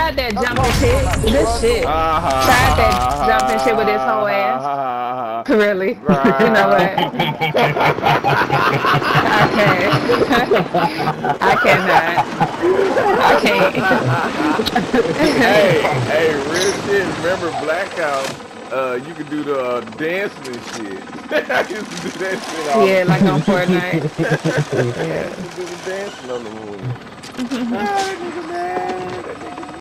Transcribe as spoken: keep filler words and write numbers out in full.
tried that jumping shit. This shit. Uh-huh. Tried that jumping shit with his whole ass. Really? You know what? I can't. I cannot. I can't. Hey, hey, real shit. Remember Blackout? Uh, you could do the uh, dancing and shit. I used to do that shit all Yeah, the like on Fortnite. I used to do the dancing on the moon. Ah, that nigga mad. That nigga